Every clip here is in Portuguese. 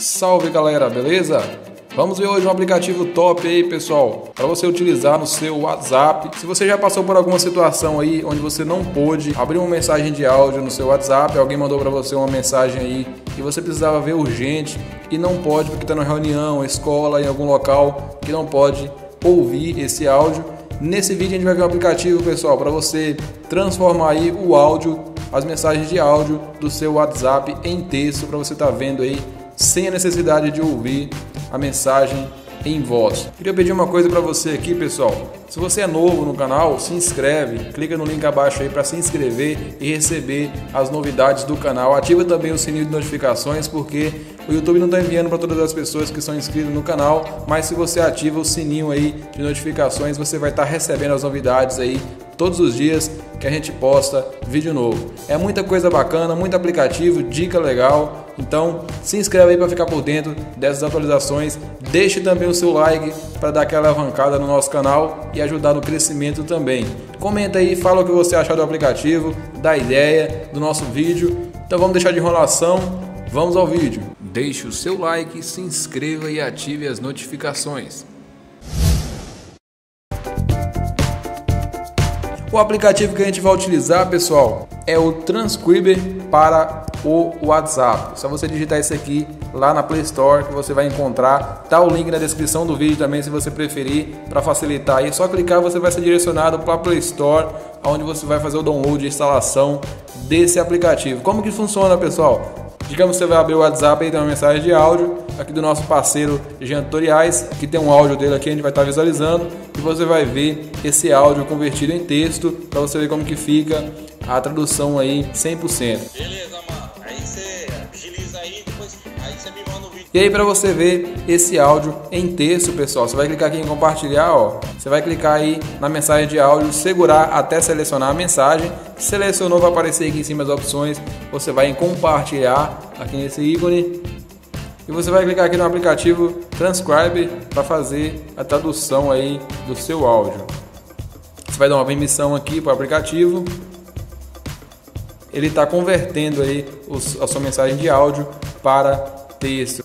Salve galera, beleza? Vamos ver hoje um aplicativo top aí, pessoal, para você utilizar no seu WhatsApp. Se você já passou por alguma situação aí onde você não pôde abrir uma mensagem de áudio no seu WhatsApp, alguém mandou para você uma mensagem aí e você precisava ver urgente e não pode porque está na reunião, escola, em algum local que não pode ouvir esse áudio. Nesse vídeo a gente vai ver um aplicativo, pessoal, para você transformar aí o áudio, as mensagens de áudio do seu WhatsApp em texto, para você estar vendo aí sem a necessidade de ouvir a mensagem em voz. Queria pedir uma coisa para você aqui, pessoal. Se você é novo no canal, se inscreve, clica no link abaixo aí para se inscrever e receber as novidades do canal. Ativa também o sininho de notificações, porque o YouTube não está enviando para todas as pessoas que são inscritas no canal, mas se você ativa o sininho aí de notificações, você vai estar recebendo as novidades aí todos os dias que a gente posta vídeo novo. É muita coisa bacana, muito aplicativo, dica legal. Então se inscreve aí para ficar por dentro dessas atualizações. Deixe também o seu like para dar aquela alavancada no nosso canal e ajudar no crescimento também. Comenta aí, fala o que você achou do aplicativo, da ideia do nosso vídeo. Então vamos deixar de enrolação, vamos ao vídeo. Deixe o seu like, se inscreva e ative as notificações. O aplicativo que a gente vai utilizar, pessoal, é o Transcriber para o WhatsApp. É só você digitar isso aqui lá na Play Store que você vai encontrar. Tá o link na descrição do vídeo também, se você preferir, para facilitar aí. É só clicar, você vai ser direcionado para a Play Store, onde você vai fazer o download e instalação desse aplicativo. Como que funciona, pessoal? Digamos que você vai abrir o WhatsApp e tem uma mensagem de áudio aqui do nosso parceiro Jean Tutoriais. Aqui tem um áudio dele aqui, a gente vai estar visualizando e você vai ver esse áudio convertido em texto para você ver como que fica a tradução aí 100%. Beleza, mano. Aí você agiliza aí, depois aí você me manda o vídeo. E aí, para você ver esse áudio em texto, pessoal, você vai clicar aqui em compartilhar, ó. Você vai clicar aí na mensagem de áudio, segurar até selecionar a mensagem. Selecionou, vai aparecer aqui em cima as opções. Você vai em compartilhar aqui nesse ícone e você vai clicar aqui no aplicativo Transcribe para fazer a tradução aí do seu áudio. Você vai dar uma permissão aqui para o aplicativo. Ele está convertendo aí a sua mensagem de áudio para texto.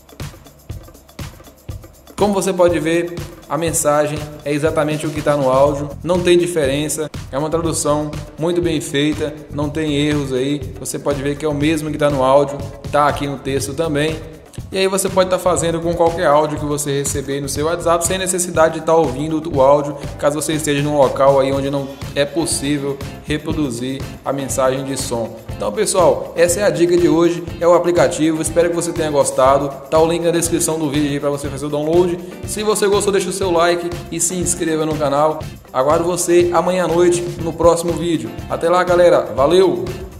Como você pode ver, a mensagem é exatamente o que está no áudio, não tem diferença, é uma tradução muito bem feita, não tem erros aí, você pode ver que é o mesmo que está no áudio, está aqui no texto também. E aí você pode estar fazendo com qualquer áudio que você receber no seu WhatsApp, sem necessidade de estar ouvindo o áudio, caso você esteja num local aí onde não é possível reproduzir a mensagem de som. Então, pessoal, essa é a dica de hoje, é o aplicativo, espero que você tenha gostado. Tá o link na descrição do vídeo aí para você fazer o download. Se você gostou, deixa o seu like e se inscreva no canal. Aguardo você amanhã à noite no próximo vídeo. Até lá, galera, valeu!